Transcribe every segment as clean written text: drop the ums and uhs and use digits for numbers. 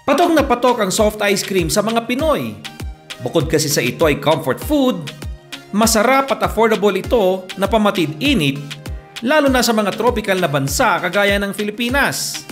Patok na patok ang soft ice cream sa mga Pinoy. Bukod kasi sa ito ay comfort food, masarap at affordable ito na pamatid-init, lalo na sa mga tropical na bansa kagaya ng Filipinas.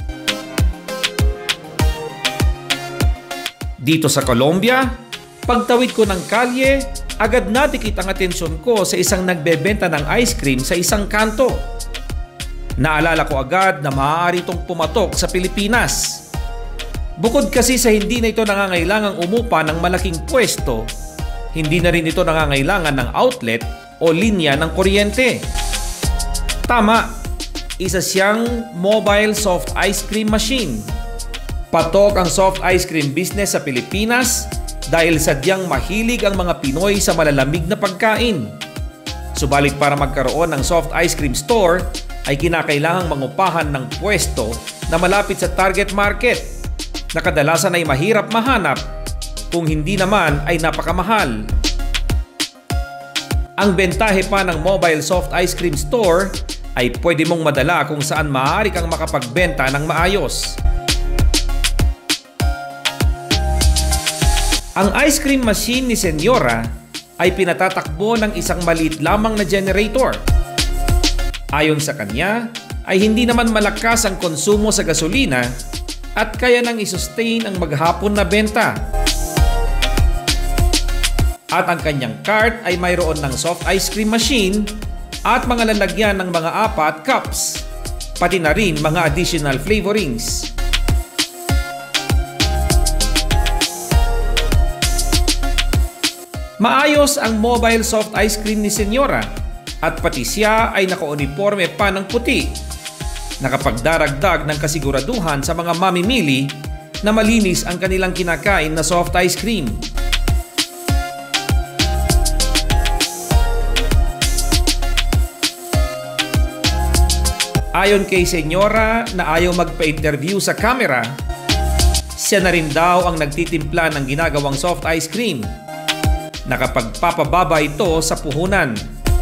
Dito sa Colombia, pagtawid ko ng kalye, agad natikit ang atensyon ko sa isang nagbebenta ng ice cream sa isang kanto. Naalala ko agad na maaari itong pumatok sa Pilipinas. Bukod kasi sa hindi na ito nangangailangang umupa ng malaking pwesto, hindi na rin ito nangangailangan ng outlet o linya ng kuryente. Tama, isa siyang mobile soft ice cream machine. Patok ang soft ice cream business sa Pilipinas dahil sadyang mahilig ang mga Pinoy sa malalamig na pagkain. Subalit para magkaroon ng soft ice cream store ay kinakailangang mangupahan ng pwesto na malapit sa target market na kadalasan ay mahirap mahanap, kung hindi naman ay napakamahal. Ang bentahe pa ng mobile soft ice cream store ay pwede mong madala kung saan maaari kang makapagbenta ng maayos. Ang ice cream machine ni Senyora ay pinatatakbo ng isang maliit lamang na generator. Ayon sa kanya, ay hindi naman malakas ang konsumo sa gasolina at kaya nang isustain ang maghapon na benta. At ang kanyang cart ay mayroon ng soft ice cream machine at mga lalagyan ng mga apat cups, pati na rin mga additional flavorings. Maayos ang mobile soft ice cream ni Senyora at pati siya ay naka-uniforme pa ng puti. Nakapagdaragdag ng kasiguraduhan sa mga mamimili na malinis ang kanilang kinakain na soft ice cream. Ayon kay Senyora na ayaw magpa-interview sa camera, siya na rin daw ang nagtitimpla ng ginagawang soft ice cream. Nakapagpapababa ito sa puhunan.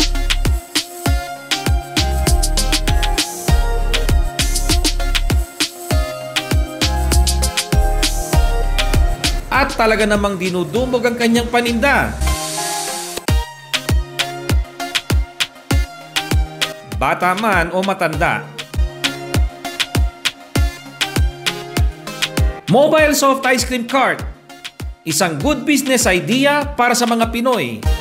At talaga namang dinudumog ang kanyang paninda. Bata man o matanda. Mobile soft ice cream cart. Isang good business idea para sa mga Pinoy.